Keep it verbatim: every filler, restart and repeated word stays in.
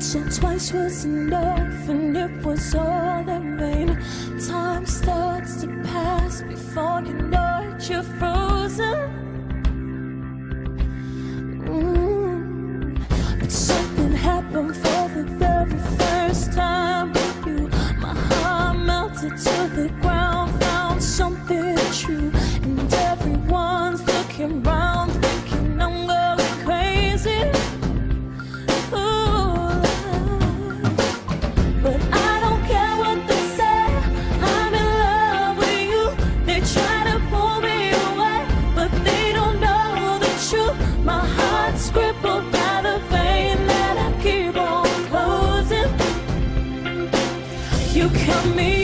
said twice was enough, and it was all in vain. Time starts to pass before you know it, you're frozen. mm. But something happened for the very first time with you. My heart melted to the ground, found something true, and everyone's looking round thinking I'm going crazy. Ooh, but I don't care what they say, I'm in love with you. They try to pull me away, but they don't know the truth. My heart's crippled by the vein that I keep on closing. You kept me